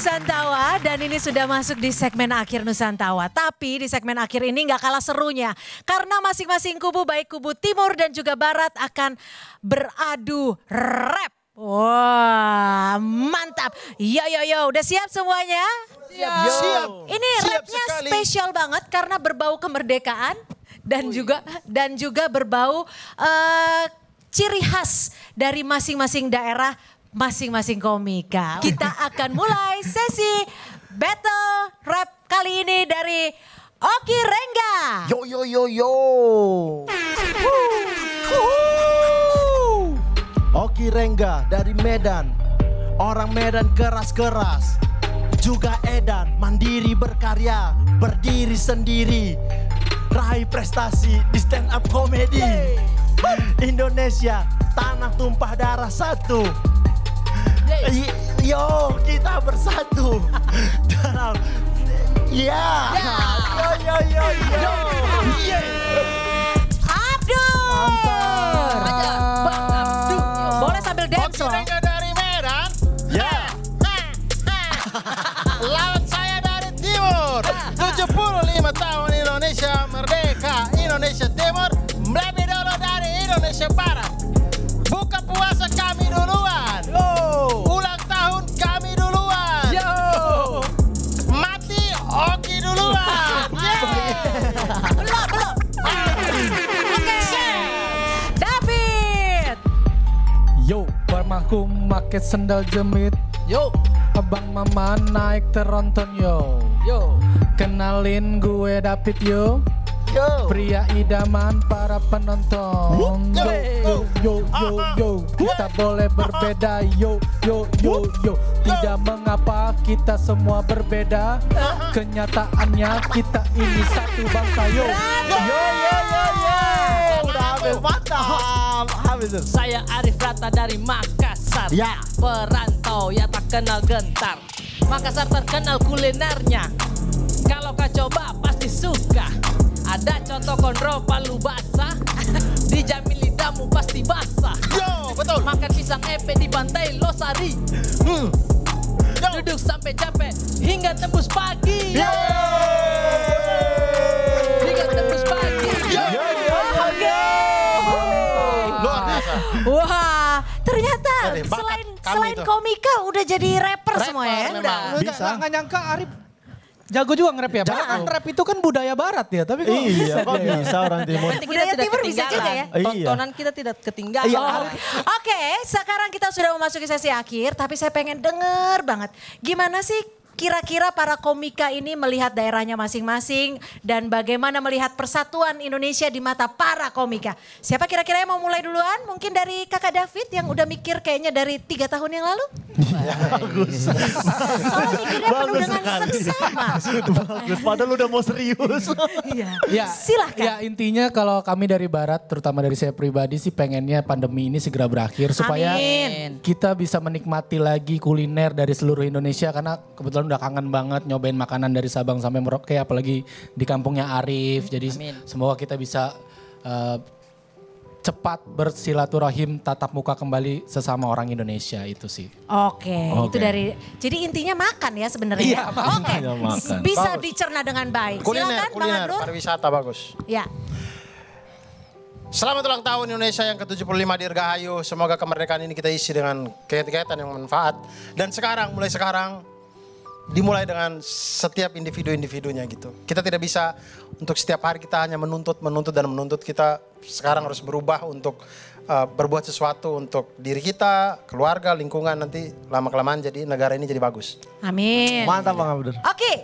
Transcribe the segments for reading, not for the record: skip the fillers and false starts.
Nusantawa dan ini sudah masuk di segmen akhir Nusantawa. Tapi di segmen akhir ini nggak kalah serunya. Karena masing-masing kubu baik kubu timur dan juga barat akan beradu rap. Wah mantap. Yo yo yo udah siap semuanya? Siap. Ini rapnya spesial banget karena berbau kemerdekaan dan juga berbau ciri khas dari masing-masing daerah, masing-masing komika. Kita akan mulai sesi battle rap kali ini dari Oki Rengga. Yo yo yo yo. Oki Rengga dari Medan. Orang Medan keras-keras. Juga edan, mandiri berkarya, berdiri sendiri. Raih prestasi di stand up comedy. Indonesia, tanah tumpah darah satu. Yo, kita bersatu. Dalam, ya. Yo, yo, yo, yo. Abdul. Boleh sambil dance loh. Oki dari Medan. Ya. Lawan saya dari Timur. 75 tahun Indonesia merdeka. Indonesia Timur lebih dulu dari Indonesia Barat. Buka puasa kami duluan. Ulang tahun kami duluan. Mati Oki duluan. Belum. Oke. David. Yo, permaku make sendal jemit. Yo, Abang mama naik teronton yo. Kenalin gue David yo. Pria idaman para penonton. Yo. Kita boleh berbeda yo. Tidak mengapa kita semua berbeda. Kenyataannya kita ini satu bangsa yo. Mantap. Habis. saya Arif Rata dari Makassar. Ya. Perantau ya tak kenal gentar. Makassar terkenal kulinernya. Kalau kau coba pasti suka. Ada contoh konro palu basah. Dijamin lidahmu pasti basah. Yo, betul. Makan pisang epe di pantai Losari. Duduk sampai capek hingga tembus pagi. Hingga tembus pagi. Luar biasa. Wah, ternyata Bakat kami selain itu. komika udah jadi rapper semua ya. memang. Bisa. Nggak nyangka Arif jago juga nge-rap ya. Padahal kan rap itu kan budaya barat ya. Tapi kok Iya, kok bisa orang timur. Penting Budaya kita tidak timur bisa juga ya? ketinggalan. Tontonan kita tidak ketinggalan. Iya. Oke, sekarang kita sudah memasuki sesi akhir, tapi saya pengen denger banget. Gimana sih kira-kira para komika ini melihat daerahnya masing-masing dan bagaimana melihat persatuan Indonesia di mata para komika? Siapa kira-kira yang mau mulai duluan? Mungkin dari kakak David yang udah mikir kayaknya dari 3 tahun yang lalu? Bagus. Soalnya mikirnya penuh dengan seksama. Bagus, padahal udah mau serius. Iya. Silahkan. Ya intinya kalau kami dari barat, terutama dari saya pribadi sih pengennya pandemi ini segera berakhir supaya Amin. kita bisa menikmati lagi kuliner dari seluruh Indonesia karena kebetulan udah kangen banget nyobain makanan dari Sabang sampai Merauke apalagi di kampungnya Arif. Jadi Amin. semoga kita bisa cepat bersilaturahim tatap muka kembali sesama orang Indonesia itu sih. Oke, itu dari jadi intinya makan ya sebenarnya. Iya, Oke. Iya, makan. Bisa Bagus. dicerna dengan baik. Kuliner, Silakan Bang Andrew. pariwisata bagus. Ya. Selamat ulang tahun Indonesia yang ke-75 Dirgahayu. Semoga kemerdekaan ini kita isi dengan kegiatan yang bermanfaat. Dan mulai sekarang, dimulai dengan setiap individu-individunya gitu. Kita tidak bisa untuk setiap hari kita hanya menuntut. Kita sekarang harus berubah untuk berbuat sesuatu untuk diri kita, keluarga, lingkungan. Nanti lama-kelamaan jadi negara ini jadi bagus. Amin. Mantap Bang Abdur. Oke.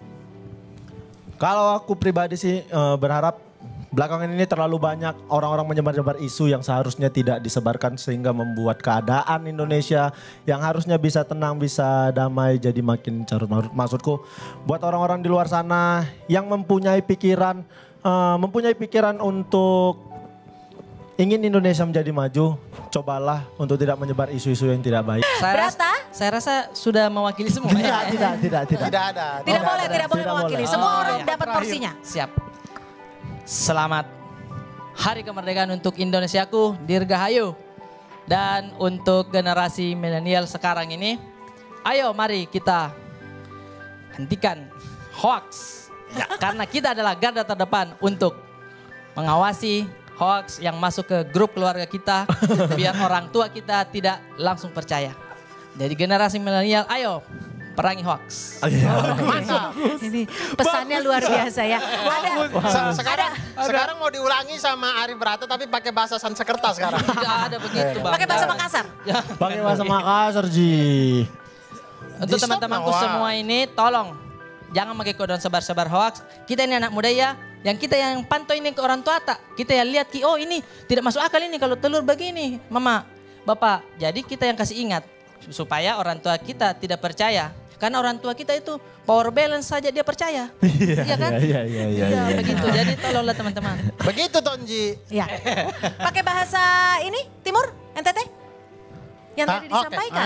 Kalau aku pribadi sih berharap belakangan ini terlalu banyak orang-orang menyebar-nyebar isu yang seharusnya tidak disebarkan sehingga membuat keadaan Indonesia yang harusnya bisa tenang, bisa damai jadi makin carut marut. Maksudku buat orang-orang di luar sana yang mempunyai pikiran untuk ingin Indonesia menjadi maju, cobalah untuk tidak menyebar isu-isu yang tidak baik. Saya rasa sudah mewakili semua ya. Tidak. Tidak ada. Tidak boleh mewakili. boleh. Semua orang dapat porsinya. Siap. Selamat Hari Kemerdekaan untuk Indonesiaku, Dirgahayu. Dan untuk generasi milenial sekarang ini, ayo mari kita hentikan hoax. Karena kita adalah garda terdepan untuk mengawasi hoax yang masuk ke grup keluarga kita. Biar orang tua kita tidak langsung percaya. Jadi generasi milenial, ayo perangi hoax. Ini pesannya luar biasa ya. Sekarang mau diulangi sama Ari Brata tapi pakai bahasa Sanskerta sekarang. Tidak ada begitu Bang. Pakai bahasa Makassar. Pakai bahasa Makassar, Ji. Untuk Di stop teman-temanku Nawa. semua ini, tolong jangan pakai kodon sebar-sebar hoax. Kita ini anak muda ya, yang kita yang pantau ini ke orang tua tak. Kita yang lihat oh ini tidak masuk akal ini kalau telur begini, mama, bapak. Jadi kita yang kasih ingat supaya orang tua kita tidak percaya. Karena orang tua kita itu power balance saja dia percaya. Iya kan? Iya. Begitu. Jadi tolonglah teman-teman. Begitu Tonji. Ya. Pakai bahasa ini Timur, NTT? Yang tadi Oke. disampaikan.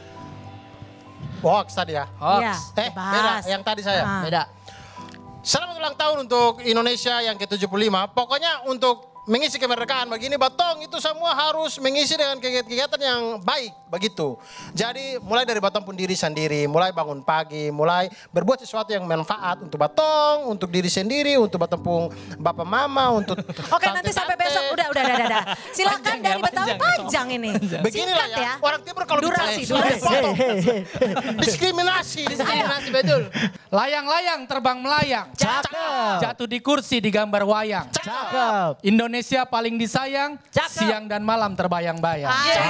Hoax tadi ya. Hoax. Iya, Beda bahas. yang tadi saya. Beda. Selamat ulang tahun untuk Indonesia yang ke-75. Pokoknya untuk mengisi kemerdekaan begini Batong itu semua harus mengisi dengan kegiatan yang baik begitu. Jadi mulai dari Batong pun diri sendiri, mulai bangun pagi, mulai berbuat sesuatu yang manfaat untuk Batong, untuk diri sendiri, untuk Batong pun bapak mama, untuk Oke, nanti sampai besok udah. Silakan dari Betawi panjang ini. Beginilah Singkat ya. Orang timur kalau Durasi. potong. Diskriminasi. Diskriminasi betul. Layang-layang terbang melayang. Cakep. Jatuh di kursi di gambar wayang. Cakep. Indonesia paling disayang, Cakep. siang dan malam terbayang-bayang.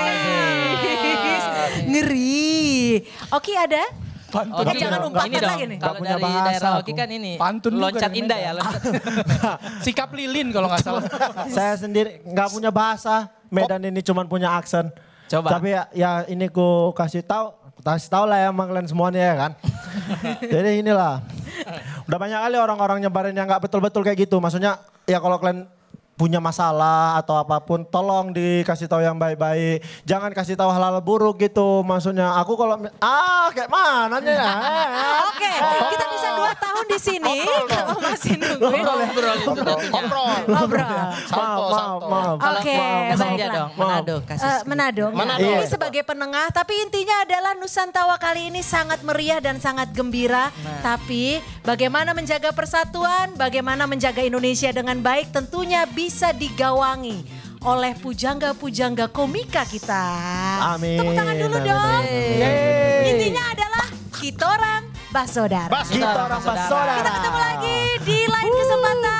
Ngeri. Oki ada? Pantun. Oki, jangan umpat ini dong. lagi nih. Kalau Nggak punya dari bahasa daerah aku. Oki kan ini. Pantun juga loncat dari indah ya. Medan. Loncat. Sikap lilin kalau nggak salah. Saya sendiri nggak punya bahasa. Medan ini cuma punya aksen. Coba. Tapi ya ini ku kasih tahu lah ya sama kalian semuanya ya kan. Jadi inilah. Udah banyak kali orang-orang nyebarin yang nggak betul-betul kayak gitu. Maksudnya ya kalau kalian punya masalah atau apapun tolong dikasih tahu yang baik-baik. Jangan kasih tahu hal-hal buruk gitu. Maksudnya aku kalau kayak mana ya? Oke, kita bisa 2 tahun di sini. Kalau masih nungguin. Ngobrol. Maaf. Oke, Kasih dia baiklah. dong. Manado. Kasih. Manado. Manado. Ini sebagai penengah, tapi intinya adalah Nusantawa kali ini sangat meriah dan sangat gembira. Tapi bagaimana menjaga persatuan, bagaimana menjaga Indonesia dengan baik tentunya bisa digawangi oleh pujangga-pujangga komika kita. Amin. Tepuk tangan dulu Amin. dong. Yeay. Intinya adalah kita orang Basodara. Kita orang Basodara. Kita ketemu lagi di lain kesempatan.